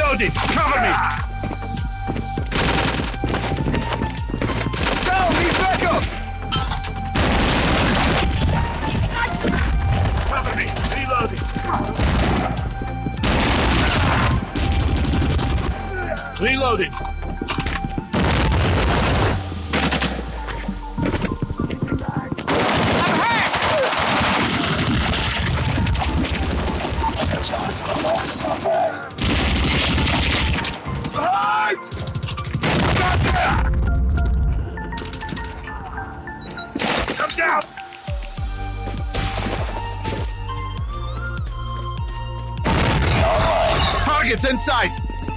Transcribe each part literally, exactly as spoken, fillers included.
Reloading! Cover me! Down! Need backup! Cover me! Reloading! Reloading! Come down! Targets in sight!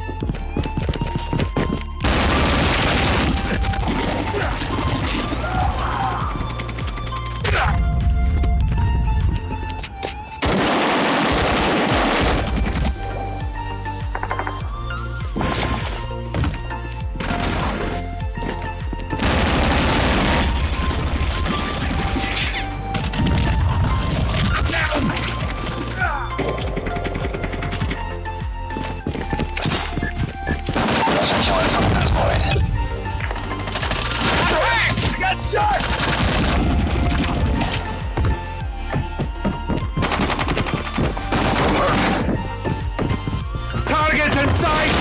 Target in sight!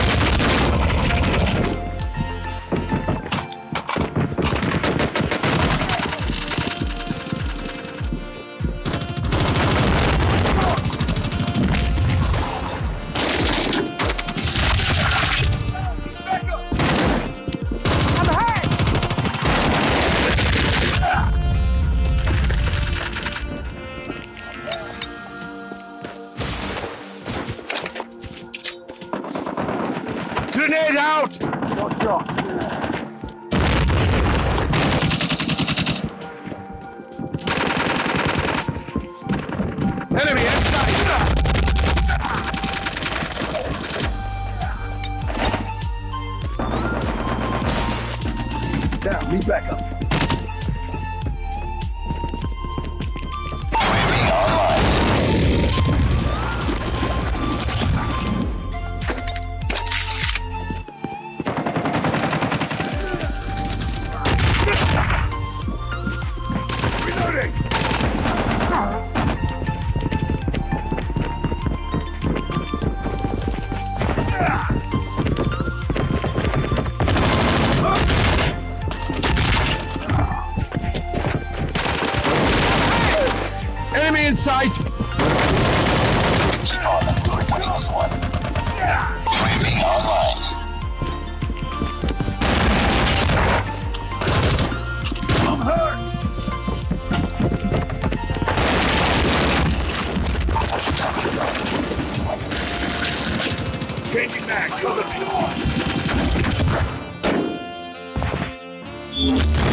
Grenade out! Enemy inside! Down, need backup. Enemy in sight! Keep on them. We're winning this one. Flaming online. I'm hurt! Changing back! Cover me!